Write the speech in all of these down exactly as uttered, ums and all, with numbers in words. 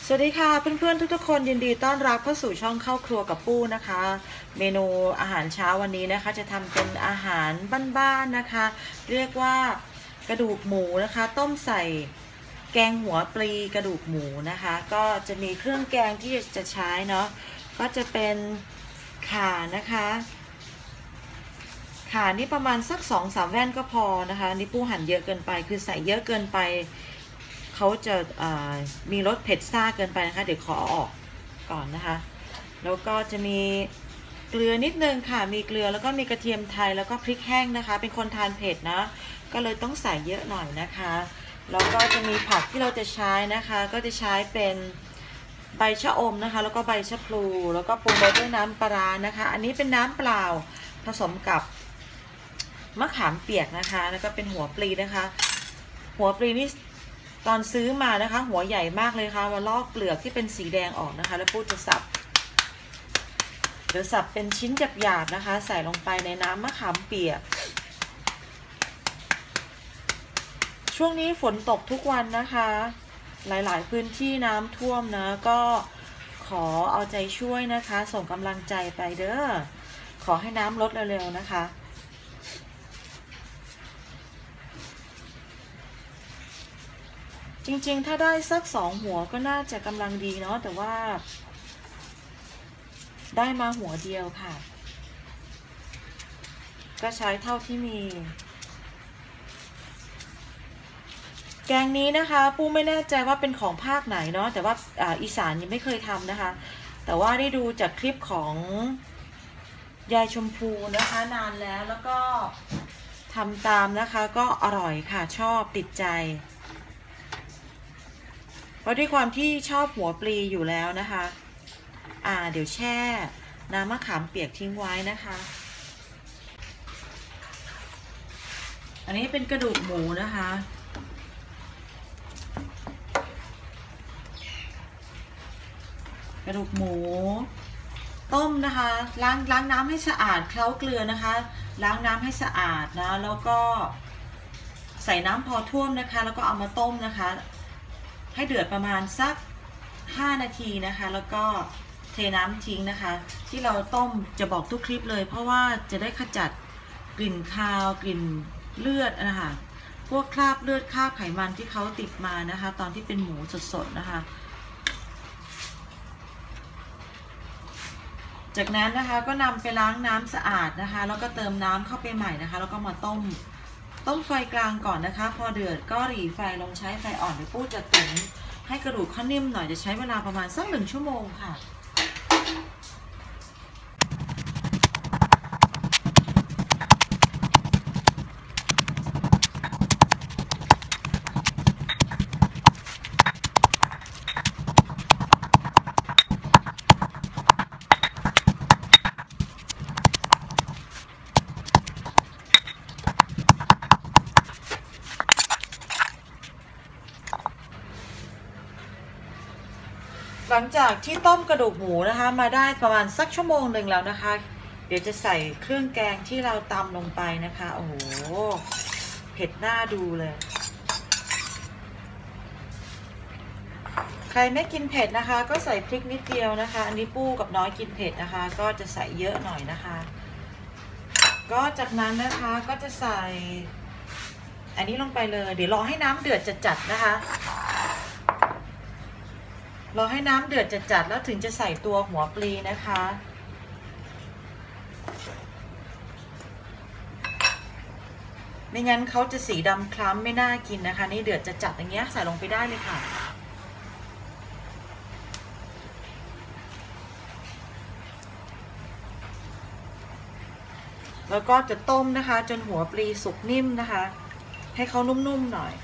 สวัสดีค่ะเพื่อนๆทุกๆคนยินดีต้อนรับเข้าสู่ช่องเข้าครัวกับปู้นะคะเมนูอาหารเช้าวันนี้นะคะจะทำเป็นอาหารบ้านๆนะคะเรียกว่ากระดูกหมูนะคะต้มใส่แกงหัวปลีกระดูกหมูนะคะก็จะมีเครื่องแกงที่จะใช้เนาะก็จะเป็นข่านะคะข่านี่ประมาณสักสองสามแว่นก็พอนะคะนี่ปู้หั่นเยอะเกินไปคือใส่เยอะเกินไปเขาจะมีรสเผ็ดซ่าเกินไปนะคะเดี๋ยวขอออกก่อนนะคะแล้วก็จะมีเกลือนิดนึงค่ะมีเกลือแล้วก็มีกระเทียมไทยแล้วก็พริกแห้งนะคะเป็นคนทานเผ็ดนะก็เลยต้องใส่เยอะหน่อยนะคะแล้วก็จะมีผักที่เราจะใช้นะคะก็จะใช้เป็นใบชะอมนะคะแล้วก็ใบชะพลูแล้วก็ปรุงรสด้วยน้ำปลานะคะอันนี้เป็นน้ำเปล่าผสมกับมะขามเปียกนะคะแล้วก็เป็นหัวปลีนะคะหัวปลีนี่ตอนซื้อมานะคะหัวใหญ่มากเลยค่ะมาลอกเปลือกที่เป็นสีแดงออกนะคะแล้วปูจะสับเดี๋ยวสับเป็นชิ้นหยาบๆนะคะใส่ลงไปในน้ำมะขามเปียกช่วงนี้ฝนตกทุกวันนะคะหลายๆพื้นที่น้ำท่วมนะก็ขอเอาใจช่วยนะคะส่งกำลังใจไปเด้อขอให้น้ำลดเร็วๆนะคะจริงๆถ้าได้สักสองหัวก็น่าจะกำลังดีเนาะแต่ว่าได้มาหัวเดียวค่ะก็ใช้เท่าที่มีแกงนี้นะคะปูไม่แน่ใจว่าเป็นของภาคไหนเนาะแต่ว่าอ่าอีสานยังไม่เคยทำนะคะแต่ว่าได้ดูจากคลิปของยายชมพูนะคะนานแล้วแล้วก็ทำตามนะคะก็อร่อยค่ะชอบติดใจเพราะด้วยความที่ชอบหัวปลีอยู่แล้วนะคะอ่าเดี๋ยวแช่น้ำมะขามเปียกทิ้งไว้นะคะอันนี้เป็นกระดูกหมูนะคะกระดูกหมูต้มนะคะล้างล้างน้ำให้สะอาดเคล้าเกลือนะคะล้างน้ำให้สะอาดนะแล้วก็ใส่น้ำพอท่วมนะคะแล้วก็เอามาต้มนะคะให้เดือดประมาณสักห้านาทีนะคะแล้วก็เทน้ำทิ้งนะคะที่เราต้มจะบอกทุกคลิปเลยเพราะว่าจะได้ขจัดกลิ่นคาวกลิ่นเลือดนะคะพวกคราบเลือดคราบไขมันที่เขาติดมานะคะตอนที่เป็นหมูสดๆนะคะจากนั้นนะคะก็นำไปล้างน้ำสะอาดนะคะแล้วก็เติมน้ำเข้าไปใหม่นะคะแล้วก็มาต้มต้มไฟกลางก่อนนะคะพอเดือดก็หรี่ไฟลงใช้ไฟอ่อนเดี๋ยวปูจะตุ๋นให้กระดูกเขานิ่มหน่อยจะใช้เวลาประมาณสักหนึ่งชั่วโมงค่ะหลังจากที่ต้มกระดูกหมูนะคะมาได้ประมาณสักชั่วโมงหนึ่งแล้วนะคะเดี๋ยวจะใส่เครื่องแกงที่เราตำลงไปนะคะโอ้โหเผ็ดน่าดูเลยใครไม่กินเผ็ดนะคะก็ใส่พริกนิดเดียวนะคะอันนี้ปู้กับน้อยกินเผ็ดนะคะก็จะใส่เยอะหน่อยนะคะก็จากนั้นนะคะก็จะใส่อันนี้ลงไปเลยเดี๋ยวรอให้น้ำเดือดจัดๆนะคะรอให้น้ำเดือดจัดๆแล้วถึงจะใส่ตัวหัวปลีนะคะไม่งั้นเขาจะสีดำคล้ำไม่น่ากินนะคะนี่เดือดจัดๆอย่างเงี้ยใส่ลงไปได้เลยค่ะแล้วก็จะต้มนะคะจนหัวปลีสุกนิ่มนะคะให้เขานุ่มๆหน่อย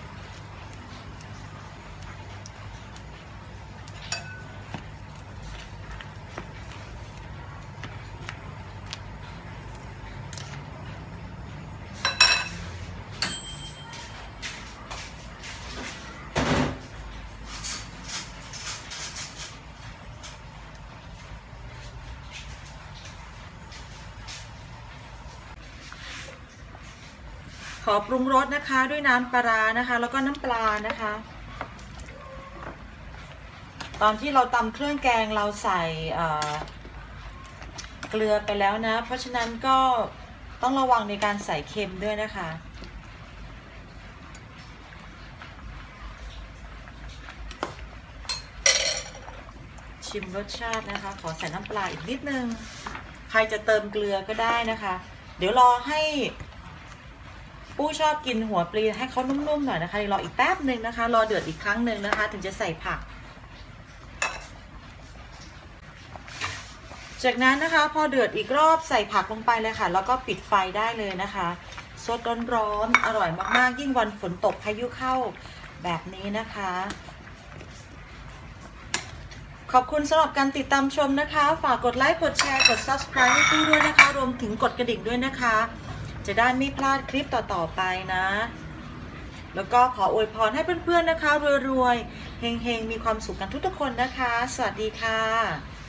ขอปรุงรสนะคะด้วยน้ำปลานะคะแล้วก็น้ำปลานะคะตอนที่เราตำเครื่องแกงเราใส่เกลือไปแล้วนะเพราะฉะนั้นก็ต้องระวังในการใส่เค็มด้วยนะคะชิมรสชาตินะคะขอใส่น้ำปลาอีกนิดนึงใครจะเติมเกลือก็ได้นะคะเดี๋ยวรอให้ผู้ชอบกินหัวปลีให้เขานุ่มๆหน่อยนะคะรออีกแป๊บหนึ่งนะคะรอเดือดอีกครั้งหนึ่งนะคะถึงจะใส่ผักจากนั้นนะคะพอเดือดอีกรอบใส่ผักลงไปเลยค่ะแล้วก็ปิดไฟได้เลยนะคะสดร้อนๆอร่อยมากๆยิ่งวันฝนตกพายุเข้าแบบนี้นะคะขอบคุณสำหรับการติดตามชมนะคะฝากกดไลค์กดแชร์กด ซับสไครบ์ ให้ตู้ด้วยนะคะรวมถึงกดกระดิ่งด้วยนะคะจะได้ไม่พลาดคลิปต่อๆไปนะแล้วก็ขออวยพรให้เพื่อนๆนะคะรวยๆเฮงๆมีความสุขกันทุกๆคนนะคะสวัสดีค่ะ